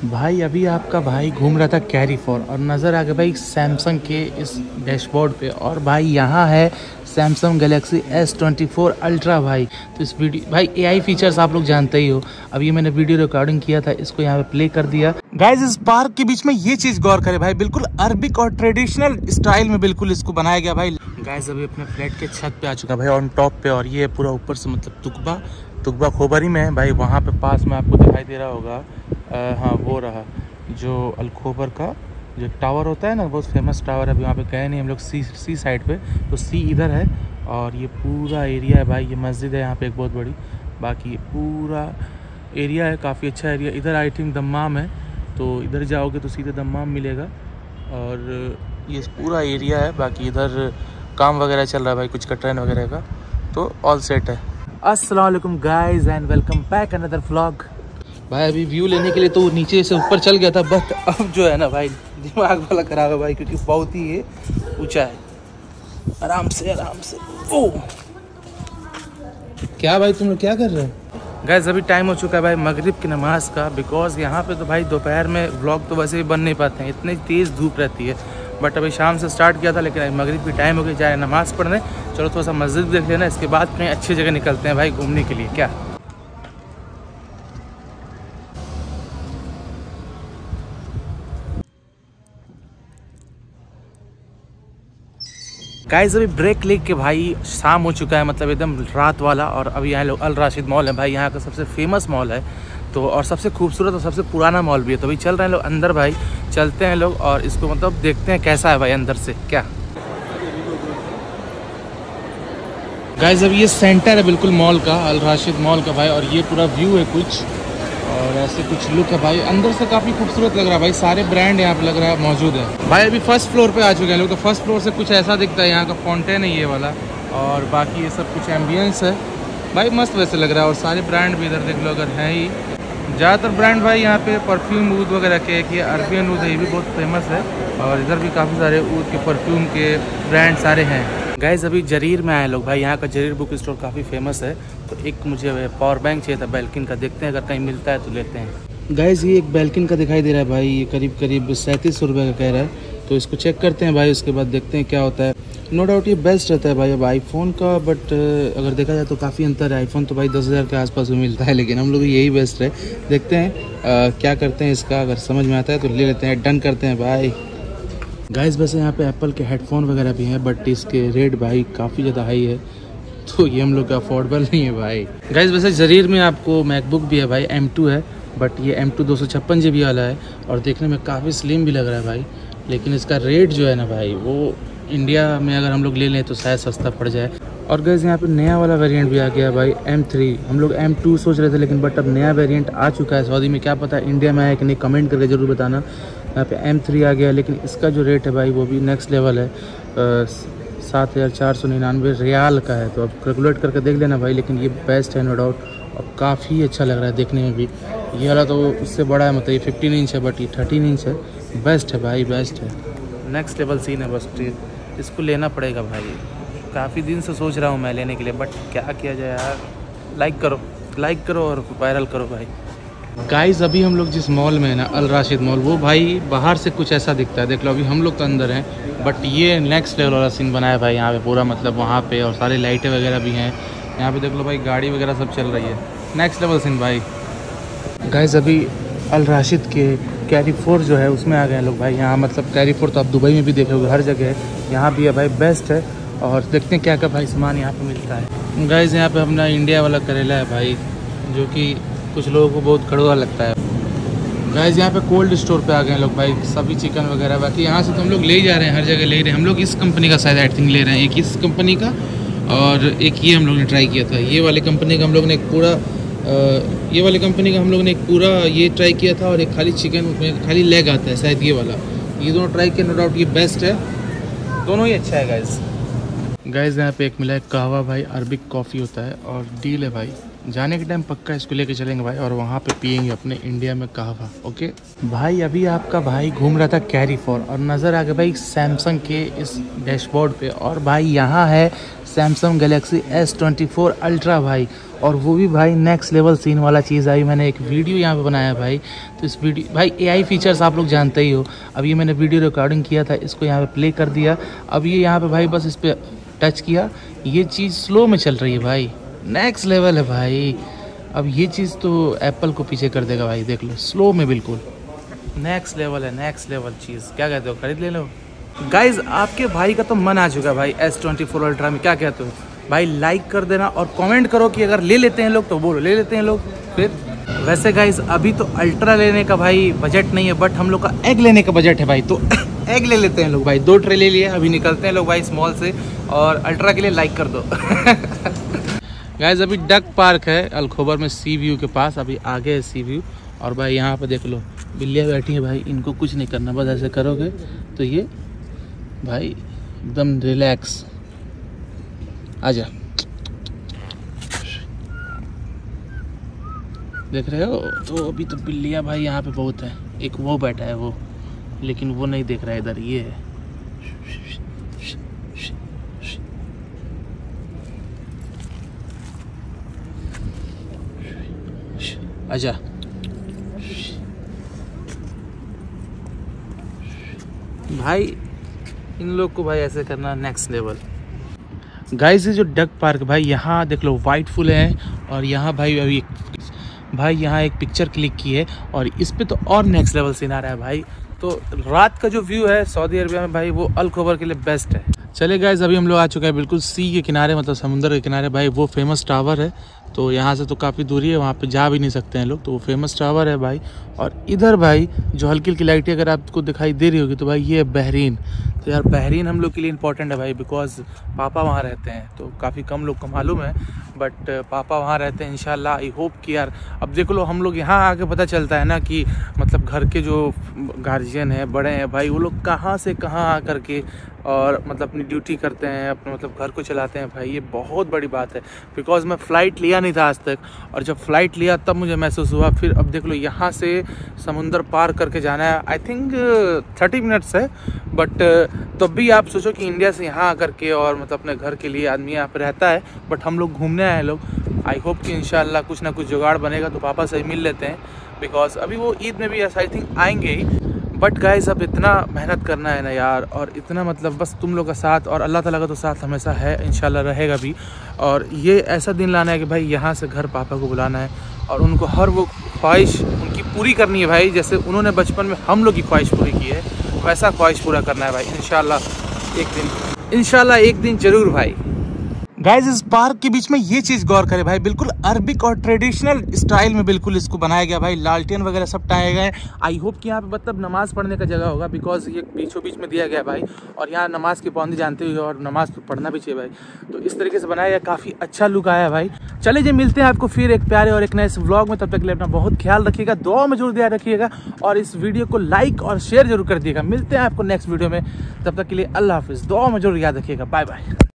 भाई अभी आपका भाई घूम रहा था कैरी फॉर और नज़र आ गया भाई सैमसंग के इस डैशबोर्ड पे। और भाई यहाँ है सैमसंग गैलेक्सी S24 अल्ट्रा। भाई तो इस वीडियो भाई AI फीचर्स आप लोग जानते ही हो। अभी मैंने वीडियो रिकॉर्डिंग किया था, इसको यहाँ पे प्ले कर दिया। गाइज इस पार्क के बीच में ये चीज़ गौर करे भाई, बिल्कुल अरबिक और ट्रेडिशनल स्टाइल में बिल्कुल इसको बनाया गया भाई। गाइज अभी अपने फ्लैट के छत पे आ चुका भाई, ऑन टॉप पे। और ये पूरा ऊपर से मतलब तुकबा खोबरी में है भाई। वहाँ पे पास में आपको दिखाई दे रहा होगा हाँ वो रहा जो अलखोबर का जो टावर होता है ना, बहुत फेमस टावर है। अभी वहाँ पे गए नहीं हम लोग, सी साइड पे, तो सी इधर है। और ये पूरा एरिया है भाई, ये मस्जिद है यहाँ पे एक बहुत बड़ी। बाकी पूरा एरिया है, काफ़ी अच्छा एरिया। इधर आई थिंक दम्माम है, तो इधर जाओगे तो सीधे दम्माम मिलेगा। और ये पूरा एरिया है। बाकी इधर काम वगैरह चल रहा है भाई, कुछ का ट्रेन वगैरह का, तो ऑल सेट है। अस्सलाम वालेकुम guys and welcome back another vlog. भाई अभी व्यू लेने के लिए तो नीचे से ऊपर चल गया था, बट अब जो है ना भाई दिमाग वाला खराब है भाई, क्योंकि बहुत ही ये ऊंचा है। आराम से ओ क्या भाई तुम लोग क्या कर रहे हो? गाइस अभी टाइम हो चुका है भाई मगरिब की नमाज का। बिकॉज यहाँ पे तो भाई दोपहर में व्लॉग तो वैसे भी बन नहीं पाते हैं, इतनी तेज़ धूप रहती है। बट अभी शाम से स्टार्ट किया था, लेकिन मगरिब की टाइम हो गई, जाए नमाज़ पढ़ने। चलो थोड़ा सा मस्जिद देख लेना, इसके बाद कहीं अच्छी जगह निकलते हैं भाई घूमने के लिए। क्या गाइस अभी ब्रेक लेके के भाई शाम हो चुका है, मतलब एकदम रात वाला। और अभी यहाँ लोग अल राशिद मॉल है भाई, यहाँ का सबसे फेमस मॉल है तो, और सबसे खूबसूरत और सबसे पुराना मॉल भी है। तो अभी चल रहे हैं लोग अंदर भाई, चलते हैं लोग और इसको मतलब देखते हैं कैसा है भाई अंदर से। क्या गाइस अभी ये सेंटर है बिल्कुल मॉल का, अल राशिद मॉल का भाई। और ये पूरा व्यू है कुछ, और ऐसे कुछ लुक है भाई। अंदर से काफ़ी खूबसूरत लग रहा है भाई, सारे ब्रांड यहाँ पे लग रहा है मौजूद है भाई। अभी फर्स्ट फ्लोर पे आ चुके हैं लोग, तो फर्स्ट फ्लोर से कुछ ऐसा दिखता है। यहाँ का फाउंटेन है ये वाला, और बाकी ये सब कुछ एम्बियंस है भाई, मस्त वैसे लग रहा है। और सारे ब्रांड भी इधर देख लो अगर हैं ही, ज़्यादातर ब्रांड भाई यहाँ पे परफ्यूम ऊद वगैरह के, एक ये अरबियन ऊद है, ये भी बहुत फेमस है। और इधर भी काफ़ी सारे ऊद के परफ्यूम के ब्रांड सारे हैं। गाइस अभी जरीर में आए लोग भाई, यहाँ का जरीर बुक स्टोर काफ़ी फेमस है। तो एक मुझे पावर बैंक चाहिए था बेल्किन का, देखते हैं अगर कहीं मिलता है तो लेते हैं। गाइस ये एक बेल्किन का दिखाई दे रहा है भाई, ये करीब 3700 रुपये का कह रहा है। तो इसको चेक करते हैं भाई, उसके बाद देखते हैं क्या होता है। नो डाउट ये बेस्ट रहता है भाई अब आईफोन का, बट अगर देखा जाए तो काफ़ी अंतर है। आईफोन तो भाई 10,000 के आसपास में मिलता है, लेकिन हम लोग यही बेस्ट है। देखते हैं क्या करते हैं इसका, अगर समझ में आता है तो ले लेते हैं, डन करते हैं भाई। गाइस वैसे यहाँ पे एप्पल के हेडफोन वगैरह भी हैं, बट इसके रेट भाई काफ़ी ज़्यादा हाई है, तो ये हम लोग का अफोर्डेबल नहीं है भाई। गाइस वैसे जरीर में आपको मैकबुक भी है भाई, M2 है, बट ये M2 256 GB वाला है। और देखने में काफ़ी स्लिम भी लग रहा है भाई, लेकिन इसका रेट जो है ना भाई, वो इंडिया में अगर हम लोग ले लें तो शायद सस्ता पड़ जाए। और गाइस यहाँ पे नया वाला वेरिएंट भी आ गया है भाई, M3। हम लोग M2 सोच रहे थे, लेकिन बट अब नया वेरिएंट आ चुका है सऊदी में, क्या पता इंडिया में आया कि नहीं, कमेंट करके ज़रूर बताना। यहाँ पे M3 आ गया, लेकिन इसका जो रेट है भाई वो भी नेक्स्ट लेवल है, 7,499 रियाल का है। तो अब कैलकुलेट करके देख लेना भाई, लेकिन ये बेस्ट है नो डाउट, और काफ़ी अच्छा लग रहा है देखने में भी। ये वाला तो उससे बड़ा है, मतलब ये 15 इंच है, बट ये 13 इंच है। बेस्ट है भाई, बेस्ट है, नेक्स्ट लेवल सीन है। बस इसको लेना पड़ेगा भाई, काफ़ी दिन से सोच रहा हूँ मैं लेने के लिए, बट क्या किया जाए यार। लाइक करो और वायरल करो भाई। गाइस अभी हम लोग जिस मॉल में है ना, अल राशिद मॉल, वो भाई बाहर से कुछ ऐसा दिखता है, देख लो। अभी हम लोग तो अंदर हैं, बट ये नेक्स्ट लेवल वाला सीन बनाया है भाई यहाँ पे पूरा, मतलब वहाँ पे। और सारी लाइटें वगैरह भी हैं यहाँ पे, देख लो भाई, गाड़ी वगैरह सब चल रही है, नेक्स्ट लेवल सीन भाई। गाइस अभी अल राशिद के कैरी फोर जो है उसमें आ गए हैं लोग भाई। यहाँ मतलब कैरी फोर तो आप दुबई में भी देखोगे, हर जगह है, यहाँ भी है भाई, बेस्ट है। और देखते हैं क्या क्या भाई सामान यहाँ पे मिलता है। गाइस यहाँ पे अपना इंडिया वाला करेला है भाई, जो कि कुछ लोगों को बहुत कड़वा लगता है। गाइस यहाँ पे कोल्ड स्टोर पे आ गए हैं लोग भाई, सभी चिकन वगैरह। बाकी यहाँ से तो हम लोग ले जा रहे हैं, हर जगह ले रहे हैं हम लोग। इस कंपनी का शायद आई थिंक ले रहे हैं, एक इस कंपनी का और एक ये हम लोग ने ट्राई किया था। ये वाले कंपनी का हम लोग ने एक पूरा ये ट्राई किया था, और एक खाली चिकन में खाली लेग आता है शायद, ये वाला। ये दोनों ट्राई किया, नो डाउट ये बेस्ट है, दोनों ही अच्छा है गाइस। यहाँ पे एक मिला है कहवा भाई, अरबिक कॉफ़ी होता है, और डील है भाई, जाने के टाइम पक्का इसको लेके चलेंगे भाई, और वहाँ पे पियेंगे अपने इंडिया में कहवा। ओके भाई अभी आपका भाई घूम रहा था कैरी फॉर, और नज़र आ गया भाई सैमसंग के इस डैशबोर्ड पे। और भाई यहाँ है सैमसंग गैलेक्सी S24 अल्ट्रा भाई। और वो भी भाई नेक्स्ट लेवल सीन वाला चीज़ आई। मैंने एक वीडियो यहाँ पे बनाया भाई। तो इस वीडियो भाई AI फीचर्स आप लोग जानते ही हो। अब ये मैंने वीडियो रिकॉर्डिंग किया था, इसको यहाँ पे प्ले कर दिया। अब ये यहाँ पे भाई बस इस पर टच किया, ये चीज़ स्लो में चल रही है भाई, नेक्स्ट लेवल है भाई। अब ये चीज़ तो एप्पल को पीछे कर देगा भाई, देख लो स्लो में बिल्कुल नेक्स्ट लेवल है, नेक्स्ट लेवल चीज़। क्या कहते हो, खरीद ले लो गाइज। आपके भाई का तो मन आ चुका है भाई S24 अल्ट्रा में। क्या कहते हो भाई, लाइक कर देना और कमेंट करो कि अगर ले लेते हैं लोग तो बोलो ले लेते हैं लोग। फिर वैसे गाइज अभी तो अल्ट्रा लेने का भाई बजट नहीं है, बट हम लोग का एग लेने का बजट है भाई, तो एग ले लेते हैं लोग भाई। 2 ट्रे ले लिए, अभी निकलते हैं लोग भाई स्मॉल से, और अल्ट्रा के लिए लाइक कर दो। गाइज अभी डक पार्क है अलखोबर में, सी व्यू के पास। अभी आगे है सी व्यू, और भाई यहाँ पर देख लो बिल्लियाँ बैठी हैं भाई, इनको कुछ नहीं करना, बस ऐसे करोगे तो ये भाई एकदम रिलैक्स। आजा, देख रहे हो। तो अभी तो बिल्लियाँ भाई यहाँ पे बहुत है। एक वो बैठा है वो, लेकिन वो नहीं देख रहा है इधर, ये है। आजा, भाई इन लोग को भाई ऐसे करना नेक्स्ट लेवल। गाइस ये जो डक पार्क भाई, यहाँ देख लो वाइट फुल है, और यहाँ भाई अभी भाई यहाँ एक पिक्चर क्लिक की है, और इस पे तो और नेक्स्ट लेवल सीन आ रहा है भाई। तो रात का जो व्यू है सऊदी अरबिया में भाई, वो अलखोबर के लिए बेस्ट है। चले गाइस अभी हम लोग आ चुके हैं बिल्कुल सी के किनारे, मतलब समुद्र के किनारे भाई। वो फेमस टावर है, तो यहाँ से तो काफ़ी दूरी है, वहाँ पे जा भी नहीं सकते हैं लोग, तो वो फेमस टावर है भाई। और इधर भाई जो हल्की हल्की लाइटें अगर आपको दिखाई दे रही होगी, तो भाई ये है बहरीन। तो यार बहरीन हम लोग के लिए इंपॉर्टेंट है भाई, बिकॉज पापा वहाँ रहते हैं। तो काफ़ी कम लोग को मालूम है, बट पापा वहाँ रहते हैं। इंशाल्लाह आई होप कि यार, अब देख लो हम लोग यहाँ आके पता चलता है ना कि मतलब घर के जो गार्जियन है, बड़े हैं भाई, वो लोग कहाँ से कहाँ आ करके और मतलब अपनी ड्यूटी करते हैं, अपने मतलब घर को चलाते हैं भाई। ये बहुत बड़ी बात है, बिकॉज मैं फ़्लाइट लिया नहीं था आज तक, और जब फ़्लाइट लिया तब मुझे महसूस हुआ। फिर अब देख लो यहाँ से समुंदर पार करके जाना है, आई थिंक 30 मिनट्स है, बट तब भी आप सोचो कि इंडिया से यहाँ आकर के और मतलब अपने घर के लिए आदमी यहाँ पर रहता है, बट हम लोग घूमने आए लोग। आई होप कि इंशाल्लाह कुछ ना कुछ जुगाड़ बनेगा तो पापा से मिल लेते हैं, बिकॉज अभी वो ईद में भी ऐसा आई थिंक आएंगे ही। बट गाइस अब इतना मेहनत करना है ना यार, और इतना मतलब बस तुम लोग का साथ और अल्लाह ताला का तो साथ हमेशा है, इंशाल्लाह रहेगा भी। और ये ऐसा दिन लाना है कि भाई यहाँ से घर पापा को बुलाना है, और उनको हर वो ख्वाहिश उनकी पूरी करनी है भाई, जैसे उन्होंने बचपन में हम लोग की ख्वाहिश पूरी की है, वैसा ख्वाहिश पूरा करना है भाई। इंशाल्लाह एक दिन ज़रूर भाई। गाइज इस पार्क के बीच में ये चीज़ गौर करें भाई, बिल्कुल अरबिक और ट्रेडिशनल स्टाइल में बिल्कुल इसको बनाया गया भाई। लालटेन वगैरह सब टाए गए। आई होप कि यहाँ पे मतलब नमाज़ पढ़ने का जगह होगा, बिकॉज ये बीचों बीच में दिया गया भाई, और यहाँ नमाज़ की पाबंदी जानते हुए, और नमाज़ तो पढ़ना भी चाहिए भाई। तो इस तरीके से बनाया गया, काफ़ी अच्छा लुक आया भाई। चले जी मिलते हैं आपको फिर एक प्यारे और एक नए व्लॉग में। तब तक के लिए अपना बहुत ख्याल रखिएगा, दुआ में जरूर ध्यान रखिएगा, और इस वीडियो को लाइक और शेयर जरूर कर दिएगा। मिलते हैं आपको नेक्स्ट वीडियो में, तब तक के लिए अल्लाह हाफिज़। दुआ में जरूर याद रखिएगा। Bye bye.